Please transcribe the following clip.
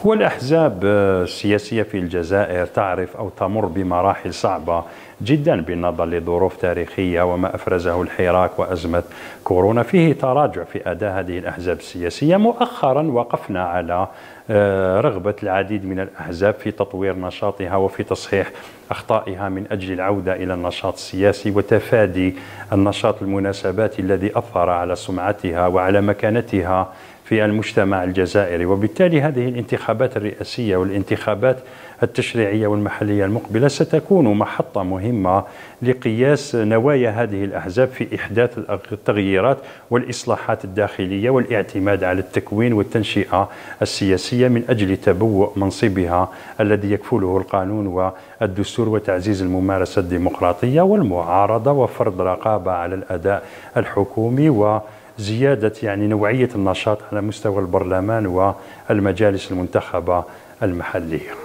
هو الأحزاب السياسية في الجزائر تعرف أو تمر بمراحل صعبة جدا بالنظر لظروف تاريخية وما أفرزه الحراك وأزمة كورونا. فيه تراجع في أداء هذه الأحزاب السياسية. مؤخرا وقفنا على رغبة العديد من الأحزاب في تطوير نشاطها وفي تصحيح أخطائها من أجل العودة إلى النشاط السياسي وتفادي النشاط المناسباتي الذي أثر على سمعتها وعلى مكانتها في المجتمع الجزائري. وبالتالي هذه الانتخابات الرئاسية والانتخابات التشريعية والمحلية المقبلة ستكون محطة مهمة لقياس نوايا هذه الأحزاب في إحداث التغييرات والإصلاحات الداخلية والاعتماد على التكوين والتنشئة السياسية من أجل تبوء منصبها الذي يكفله القانون والدستور وتعزيز الممارسة الديمقراطية والمعارضة وفرض رقابة على الأداء الحكومي وزيادة نوعية النشاط على مستوى البرلمان والمجالس المنتخبة المحلية.